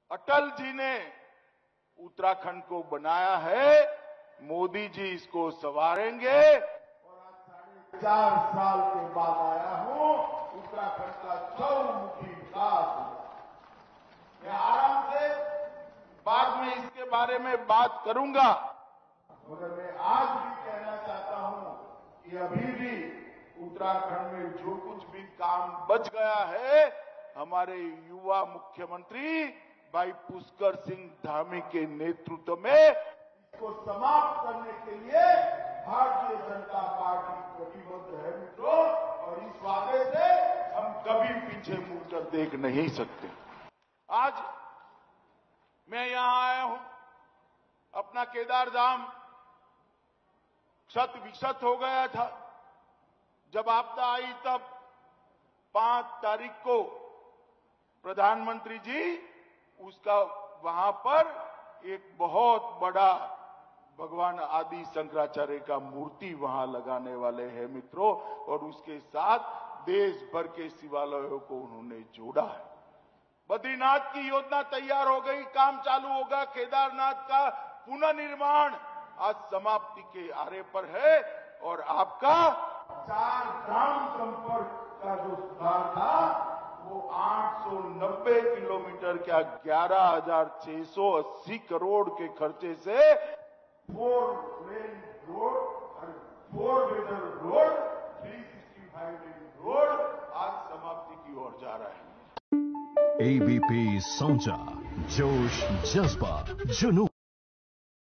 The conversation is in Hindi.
अटल जी ने उत्तराखंड को बनाया है, मोदी जी इसको संवारेंगे। और आज 4.5 साल के बाद आया हूं, उत्तराखंड का चौमुखी विकास हुआ। मैं आराम से बाद में इसके बारे में बात करूंगा, मगर मैं आज भी कहना चाहता हूं कि अभी भी उत्तराखंड में जो कुछ भी काम बच गया है, हमारे युवा मुख्यमंत्री भाई पुष्कर सिंह धामी के नेतृत्व में इसको समाप्त करने के लिए भारतीय जनता पार्टी प्रतिबद्ध है मित्रों, और इस वादे से हम कभी पीछे मुड़कर देख नहीं सकते। आज मैं यहां आया हूं, अपना केदार धाम क्षत विक्षत हो गया था। जब आपदा आई तब 5 तारीख को प्रधानमंत्री जी उसका वहां पर एक बहुत बड़ा भगवान आदि शंकराचार्य का मूर्ति वहां लगाने वाले हैं मित्रों, और उसके साथ देश भर के शिवालयों को उन्होंने जोड़ा है। बद्रीनाथ की योजना तैयार हो गई, काम चालू होगा। केदारनाथ का पुनर्निर्माण आज समाप्ति के आरे पर है, और आपका 4 धाम संपर्क का जो सुधार था वो 890 किलोमीटर क्या 11,680 करोड़ के खर्चे से 4 लेन रोड और 4 व्हीलर रोड 365 लेन रोड आज समाप्ति की ओर जा रहा है। ABP Sonja, जोश जज्बा जुनून।